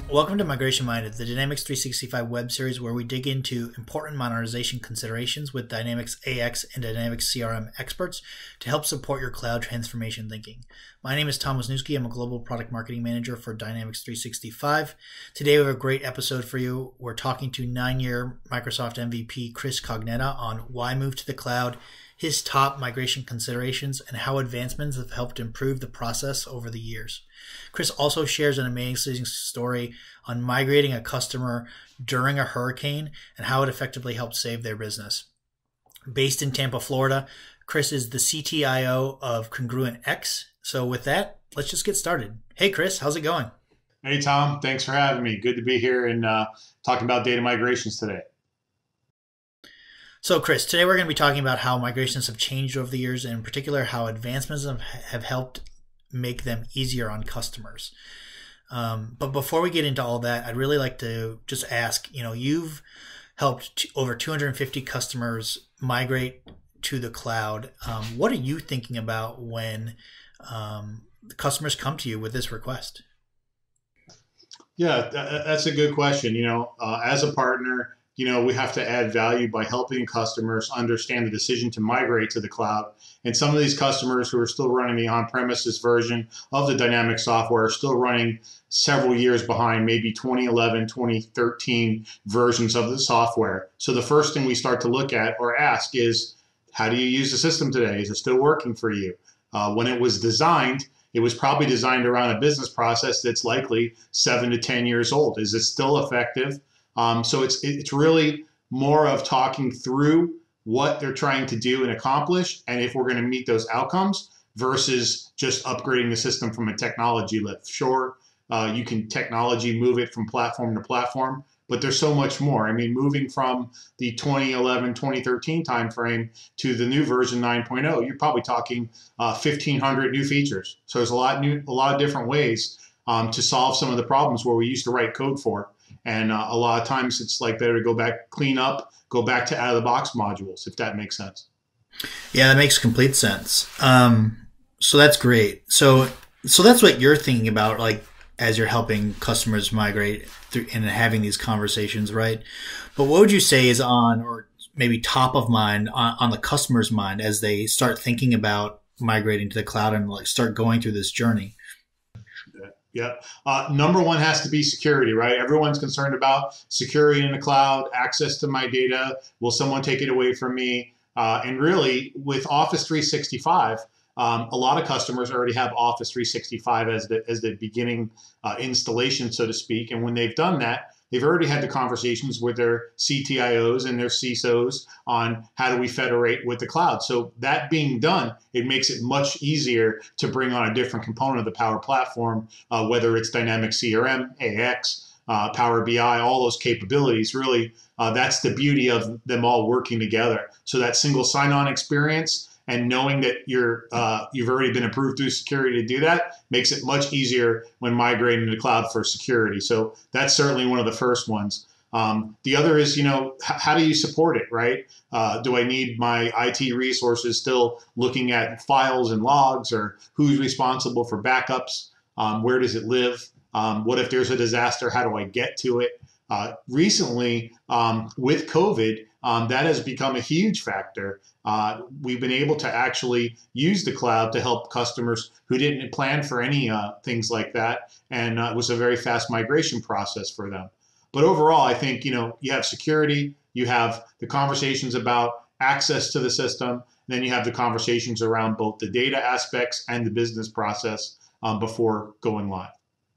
Welcome to Migration Minded, the Dynamics 365 web series where we dig into important modernization considerations with Dynamics AX and Dynamics CRM experts to help support your cloud transformation thinking. My name is Tom Wisniewski. I'm a Global Product Marketing Manager for Dynamics 365. Today we have a great episode for you. We're talking to 9-year Microsoft MVP Chris Cognetta on why move to the cloud, his top migration considerations, and how advancements have helped improve the process over the years. Chris also shares an amazing story on migrating a customer during a hurricane and how it effectively helped save their business. Based in Tampa, Florida, Chris is the CTIO of congruentX. So with that, let's just get started. Hey, Chris, how's it going? Hey, Tom. Thanks for having me. Good to be here and talking about data migrations today. So, Chris, today we're going to be talking about how migrations have changed over the years, and in particular, how advancements have helped make them easier on customers. But before we get into all that, I'd really like to just ask, you've helped over 250 customers migrate to the cloud. What are you thinking about when the customers come to you with this request? Yeah, that's a good question. As a partner, we have to add value by helping customers understand the decision to migrate to the cloud. And some of these customers who are still running the on-premises version of the Dynamics software are still running several years behind, maybe 2011, 2013 versions of the software. So the first thing we start to look at or ask is, how do you use the system today? Is it still working for you? When it was designed, it was probably designed around a business process that's likely 7 to 10 years old. Is it still effective? So it's really more of talking through what they're trying to do and accomplish, and if we're going to meet those outcomes versus just upgrading the system from a technology lift. Sure, you can technology move it from platform to platform, but there's so much more. I mean, moving from the 2011, 2013 timeframe to the new version 9.0, you're probably talking 1,500 new features. So there's a lot of different ways to solve some of the problems where we used to write code for. And a lot of times it's like better to go back, clean up, go back to out-of-the-box modules, if that makes sense. Yeah, that makes complete sense. So that's great. So that's what you're thinking about, like, as you're helping customers migrate through and having these conversations, right? But what would you say is on, or maybe top of mind on the customer's mind as they start thinking about migrating to the cloud and like start going through this journey? Yep. Number one has to be security, right? Everyone's concerned about security in the cloud, access to my data. Will someone take it away from me? And really, with Office 365, a lot of customers already have Office 365 as the beginning installation, so to speak. And when they've done that, they've already had the conversations with their CTIOs and their CISOs on how do we federate with the cloud. So that being done, it makes it much easier to bring on a different component of the Power Platform, whether it's Dynamics CRM, AX, Power BI, all those capabilities. Really, that's the beauty of them all working together. So that single sign-on experience and knowing that you've already been approved through security to do that makes it much easier when migrating to the cloud for security. So that's certainly one of the first ones. The other is, how do you support it, right? Do I need my IT resources still looking at files and logs, or who's responsible for backups? Where does it live? What if there's a disaster? How do I get to it? Recently, with COVID, that has become a huge factor. We've been able to actually use the cloud to help customers who didn't plan for any things like that, and it was a very fast migration process for them. But overall, I think you have security, you have the conversations about access to the system, then you have the conversations around both the data aspects and the business process before going live.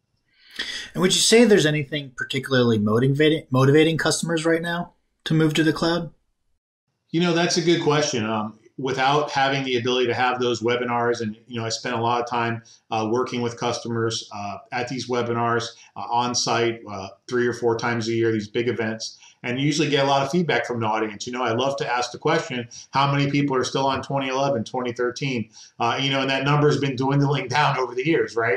And would you say there's anything particularly motivating customers right now to move to the cloud? That's a good question. Without having the ability to have those webinars, and I spent a lot of time working with customers at these webinars on site 3 or 4 times a year, these big events, and you usually get a lot of feedback from the audience. I love to ask the question, how many people are still on 2011, 2013? And that number has been dwindling down over the years, right?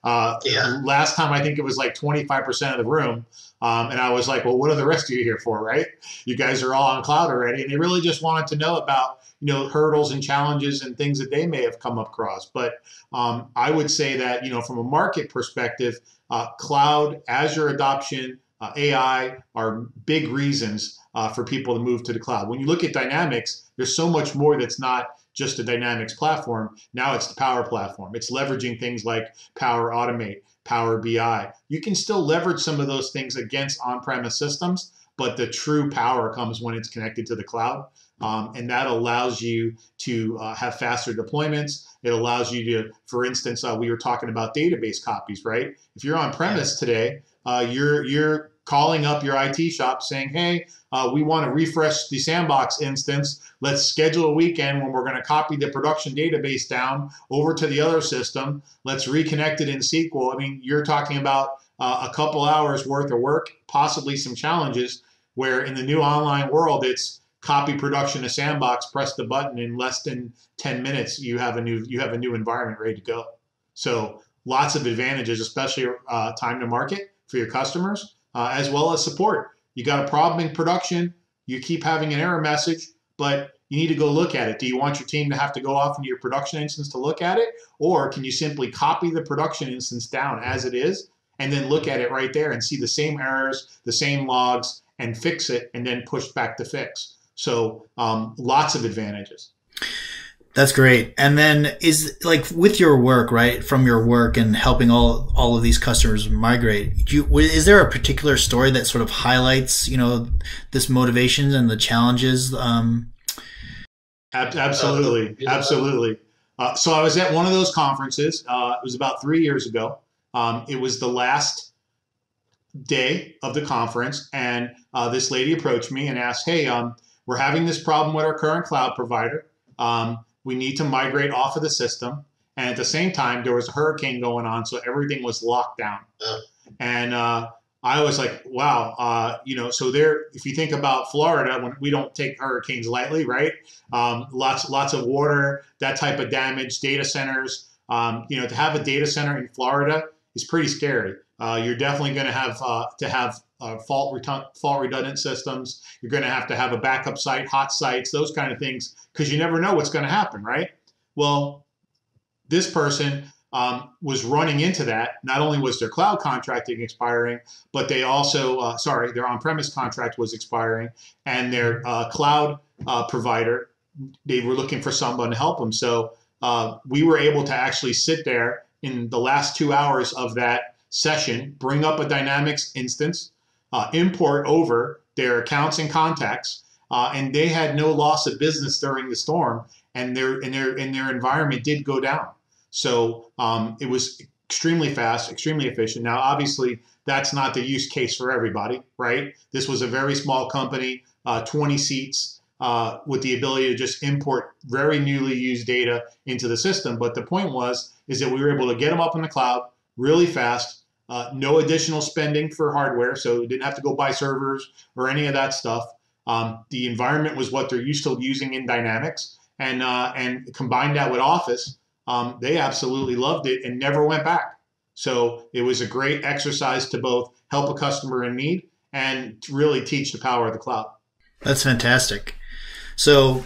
Last time I think it was like 25% of the room. And I was like, well, what are the rest of you here for, right? You guys are all on cloud already. And they really just wanted to know about, hurdles and challenges and things that they may have come across. But I would say that, from a market perspective, cloud, Azure adoption, AI are big reasons for people to move to the cloud. When you look at Dynamics, there's so much more that's not just a Dynamics platform. Now it's the Power Platform. It's leveraging things like Power Automate, Power BI. You can still leverage some of those things against on-premise systems, but the true power comes when it's connected to the cloud. And that allows you to have faster deployments. It allows you to, for instance, we were talking about database copies, right? If you're on premise today, you're calling up your IT shop saying, hey, we want to refresh the sandbox instance. Let's schedule a weekend when we're going to copy the production database down over to the other system. Let's reconnect it in SQL. I mean, you're talking about a couple hours worth of work, possibly some challenges, where in the new online world, it's copy production to sandbox, press the button, in less than 10 minutes, you have a new environment ready to go. So lots of advantages, especially time to market for your customers, as well as support. You got a problem in production, you keep having an error message, but you need to go look at it. Do you want your team to have to go off into your production instance to look at it? Or can you simply copy the production instance down as it is and then look at it right there and see the same errors, the same logs, and fix it and then push back to fix? So lots of advantages. That's great. And then is like with your work, right, from your work and helping all of these customers migrate, is there a particular story that sort of highlights, this motivation and the challenges? Absolutely. Absolutely. So I was at one of those conferences. It was about 3 years ago. It was the last day of the conference. And this lady approached me and asked, hey, we're having this problem with our current cloud provider. We need to migrate off of the system. And at the same time, there was a hurricane going on, so everything was locked down. And I was like, wow, so there, if you think about Florida, when we don't take hurricanes lightly, right? Lots of water, that type of damage, data centers. To have a data center in Florida is pretty scary. You're definitely going to have fault redundant systems. You're going to have a backup site, hot sites, those kind of things, because you never know what's going to happen, right? Well, this person was running into that. Not only was their cloud contracting expiring, but they also, their on-premise contract was expiring, and their cloud provider, they were looking for someone to help them. So we were able to actually sit there in the last 2 hours of that session, bring up a Dynamics instance, import over their accounts and contacts, and they had no loss of business during the storm, and their environment did go down. So it was extremely fast, extremely efficient. Now, obviously, that's not the use case for everybody, right? This was a very small company, 20 seats, with the ability to just import very newly used data into the system. But the point is that we were able to get them up in the cloud really fast, no additional spending for hardware, so we didn't have to go buy servers or any of that stuff. The environment was what they're used to using in Dynamics, and combined that with Office, they absolutely loved it and never went back. So it was a great exercise to both help a customer in need and to really teach the power of the cloud. That's fantastic. So,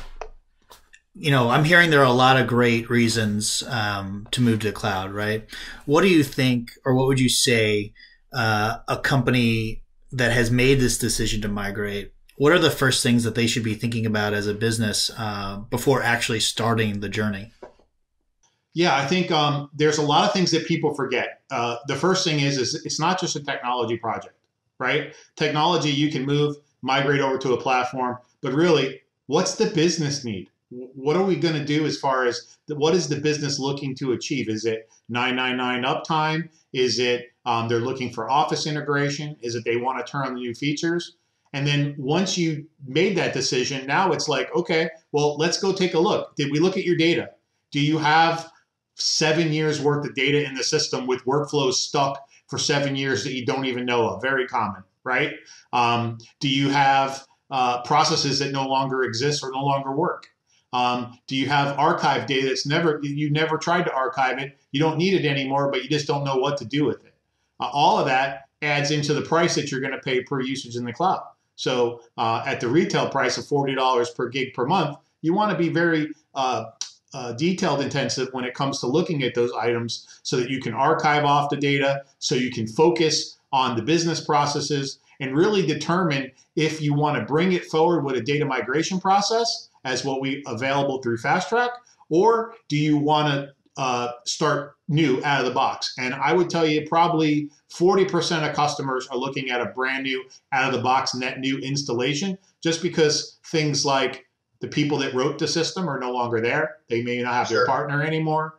I'm hearing there are a lot of great reasons to move to the cloud, right? What do you think, or what would you say a company that has made this decision to migrate, what are the first things that they should be thinking about as a business before actually starting the journey? Yeah, I think there's a lot of things that people forget. The first thing is it's not just a technology project, right? Technology, you can migrate over to a platform, but really, what's the business need? What are we going to do as far as what is the business looking to achieve? Is it 999 uptime? Is it they're looking for Office integration? Is it they want to turn on the new features? And then once you made that decision, now it's like, okay, well, let's go take a look. Did we look at your data? Do you have 7 years worth of data in the system with workflows stuck for 7 years that you don't even know of? Very common, right? Do you have processes that no longer exist or no longer work? Do you have archive data that's you never tried to archive it? You don't need it anymore, but you just don't know what to do with it. All of that adds into the price that you're going to pay per usage in the cloud. So at the retail price of $40 per gig per month, you want to be very detailed intensive when it comes to looking at those items so that you can archive off the data, so you can focus on the business processes and really determine if you want to bring it forward with a data migration process as what we available through Fast Track, or do you want to start new out of the box? And I would tell you probably 40% of customers are looking at a brand new out of the box net new installation, just because things like the people that wrote the system are no longer there. They may not have their partner anymore.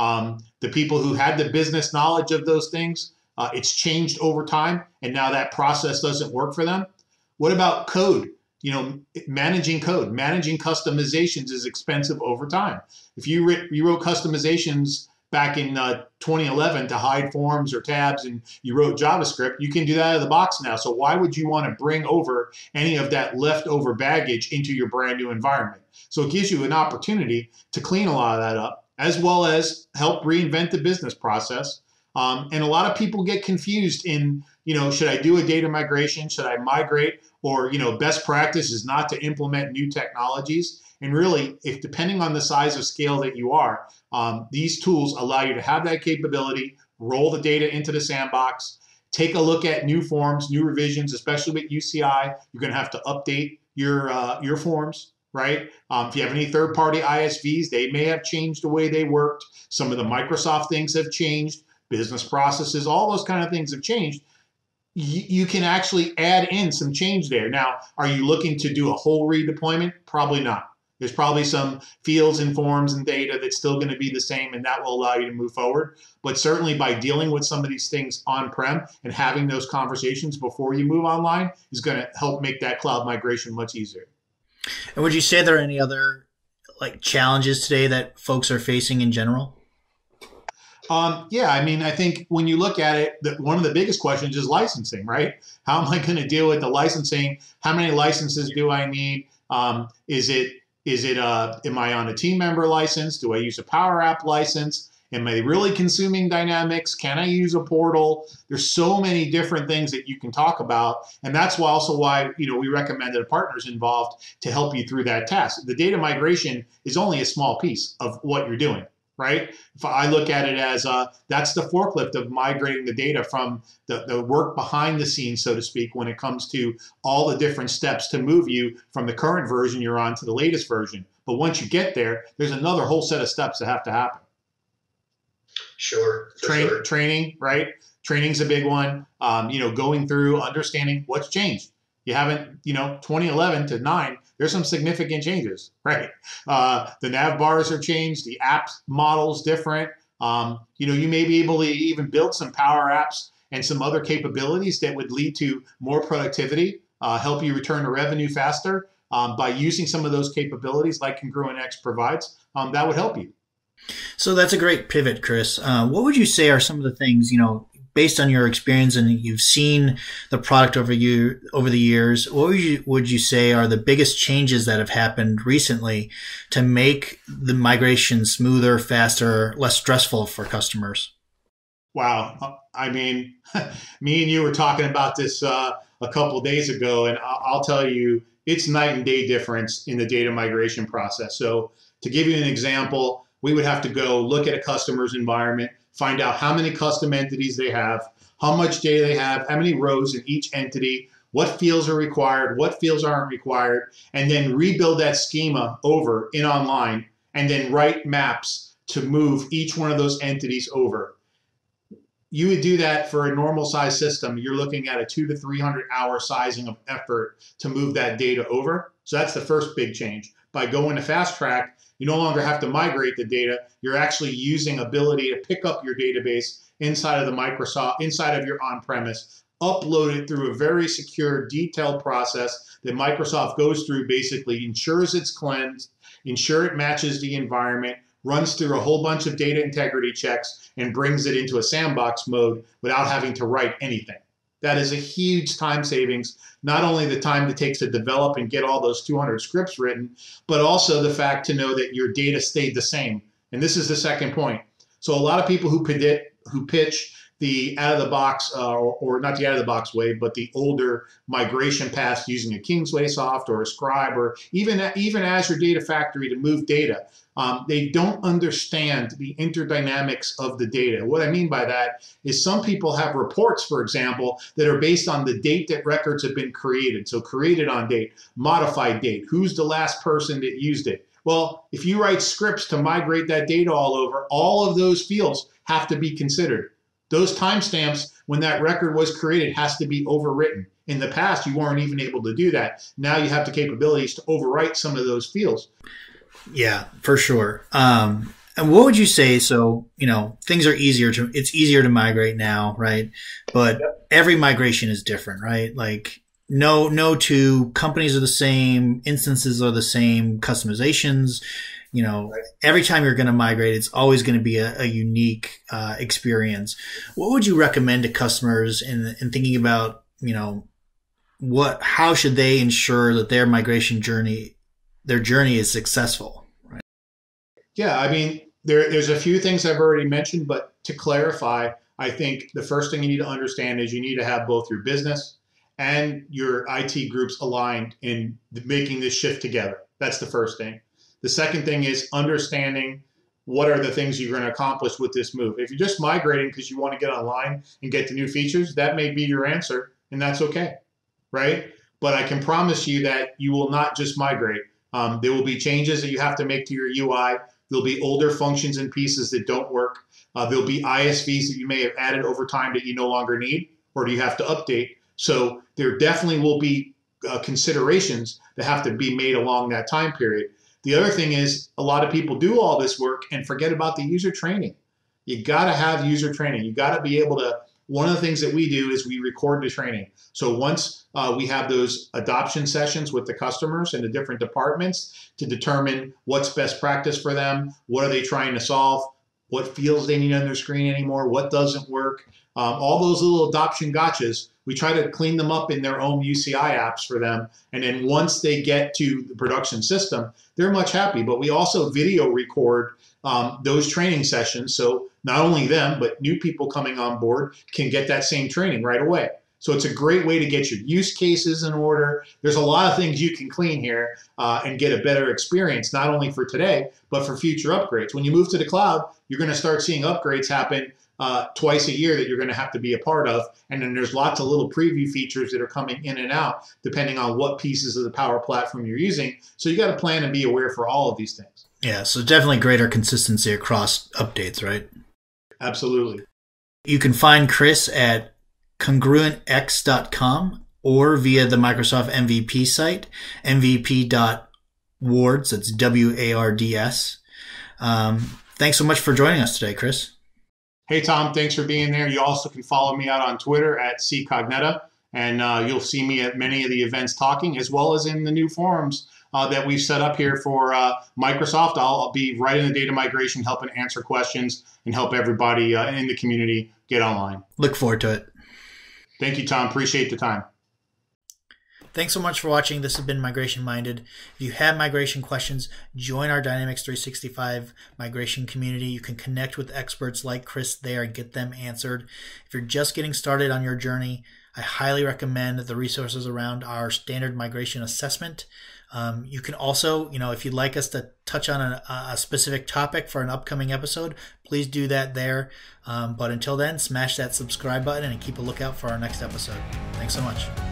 The people who had the business knowledge of those things, it's changed over time, and now that process doesn't work for them. What about code? You know, managing code, managing customizations is expensive over time. If you wrote customizations back in 2011 to hide forms or tabs and you wrote JavaScript, you can do that out of the box now. So why would you want to bring over any of that leftover baggage into your brand new environment? So it gives you an opportunity to clean a lot of that up, as well as help reinvent the business process. And a lot of people get confused in, you know, should I do a data migration? Should I migrate? Or, you know, best practice is not to implement new technologies. And really, if depending on the size of scale that you are, these tools allow you to have that capability, roll the data into the sandbox, take a look at new forms, new revisions, especially with UCI. You're going to have to update your forms, right? If you have any third-party ISVs, they may have changed the way they worked. Some of the Microsoft things have changed. Business processes, all those kind of things have changed. You can actually add in some change there. Now, are you looking to do a whole redeployment? Probably not. There's probably some fields and forms and data that's still going to be the same, and that will allow you to move forward. But certainly by dealing with some of these things on-prem and having those conversations before you move online is going to help make that cloud migration much easier. And would you say there are any other challenges today that folks are facing in general? Yeah, I mean, I think when you look at it, one of the biggest questions is licensing, right? How am I going to deal with the licensing? How many licenses do I need? Am I on a team member license? Do I use a Power App license? Am I really consuming Dynamics? Can I use a portal? There's so many different things that you can talk about. And that's also why, you know, we recommended a partner's involved to help you through that task. The data migration is only a small piece of what you're doing. Right? If I look at it as that's the forklift of migrating the data from the work behind the scenes, so to speak, when it comes to all the different steps to move you from the current version you're on to the latest version. But once you get there, there's another whole set of steps that have to happen. Sure. Training, right? Training's a big one. You know, going through, understanding what's changed. You haven't, you know, 2011 to 9, there's some significant changes, right? The nav bars are changed, the app model's different. You know, you may be able to even build some power apps and some other capabilities that would lead to more productivity, help you return to revenue faster by using some of those capabilities like congruentX provides. That would help you. So that's a great pivot, Chris. What would you say are some of the things, you know, based on your experience and you've seen the product over the years, what would you say are the biggest changes that have happened recently to make the migration smoother, faster, less stressful for customers? Wow. I mean, me and you were talking about this a couple of days ago, and I'll tell you, it's night and day difference in the data migration process. So to give you an example, we would have to go look at a customer's environment, find out how many custom entities they have, how much data they have, how many rows in each entity, what fields are required, what fields aren't required, and then rebuild that schema over in online, and then write maps to move each one of those entities over. You would do that for a normal size system. You're looking at a 200 to 300 hour sizing of effort to move that data over. So that's the first big change. By going to Fast Track, you no longer have to migrate the data. You're actually using ability to pick up your database inside of the Microsoft, inside of your on-premise, upload it through a very secure, detailed process that Microsoft goes through, basically ensures it's cleansed, ensure it matches the environment, runs through a whole bunch of data integrity checks, and brings it into a sandbox mode without having to write anything. That is a huge time savings, not only the time it takes to develop and get all those 200 scripts written, but also the fact to know that your data stayed the same. And this is the second point. So a lot of people who pitch the out of the box, or not the out of the box way, but the older migration paths using a Kingsway soft or a Scribe or even Azure Data Factory to move data. They don't understand the interdynamics of the data. What I mean by that is some people have reports, for example, that are based on the date that records have been created. So created on date, modified date, who's the last person that used it. Well, if you write scripts to migrate that data all over, all of those fields have to be considered. Those timestamps when that record was created has to be overwritten. In the past, you weren't even able to do that. Now you have the capabilities to overwrite some of those fields. Yeah, for sure. And what would you say? So, things are it's easier to migrate now, right? But every migration is different, right? Like no two companies are the same, instances are the same, customizations. Every time you're going to migrate, it's always going to be a unique experience. What would you recommend to customers in thinking about, how should they ensure that their migration journey is successful? Right? Yeah, I mean, there's a few things I've already mentioned, but to clarify, I think the first thing you need to understand is you need to have both your business and your IT groups aligned in making this shift together. That's the first thing. The second thing is understanding what are the things you're going to accomplish with this move. If you're just migrating because you want to get online and get the new features, that may be your answer, and that's okay, right? But I can promise you that you will not just migrate. There will be changes that you have to make to your UI. There'll be older functions and pieces that don't work. There'll be ISVs that you may have added over time that you no longer need, or do you have to update. So there definitely will be considerations that have to be made along that time period. The other thing is a lot of people do all this work and forget about the user training. You got to have user training. You got to be able to, one of the things that we do is we record the training. So once we have those adoption sessions with the customers and the different departments to determine what's best practice for them, what are they trying to solve, what fields they need on their screen anymore, what doesn't work, all those little adoption gotchas, we try to clean them up in their own UCI apps for them. And then once they get to the production system, they're much happy. But we also video record those training sessions. So not only them, but new people coming on board can get that same training right away. So it's a great way to get your use cases in order. There's a lot of things you can clean here and get a better experience, not only for today, but for future upgrades. When you move to the cloud, you're going to start seeing upgrades happen twice a year that you're going to have to be a part of. And then there's lots of little preview features that are coming in and out, depending on what pieces of the Power Platform you're using. So you got to plan and be aware for all of these things. Yeah, so definitely greater consistency across updates, right? Absolutely. You can find Chris at congruentX.com or via the Microsoft MVP site, mvp.wards, that's WARDS. Thanks so much for joining us today, Chris. Hey, Tom, thanks for being there. You also can follow me out on Twitter at Cognetta, and you'll see me at many of the events talking, as well as in the new forums that we've set up here for Microsoft. I'll be right in the data migration, helping answer questions and help everybody in the community get online. Look forward to it. Thank you, Tom. Appreciate the time. Thanks so much for watching. This has been Migration Minded. If you have migration questions, join our Dynamics 365 migration community. You can connect with experts like Chris there and get them answered. If you're just getting started on your journey, I highly recommend the resources around our standard migration assessment. You can also, if you'd like us to touch on a specific topic for an upcoming episode, please do that there. But until then, smash that subscribe button and keep a lookout for our next episode. Thanks so much.